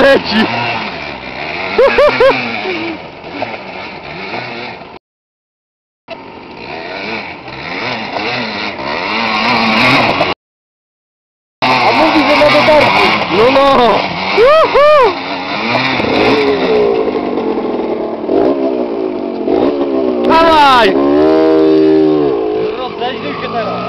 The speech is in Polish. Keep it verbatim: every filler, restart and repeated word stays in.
leci! A mówi, że ma dotarcie. No no! Juhu! Dawaj! Rozleźlił się teraz.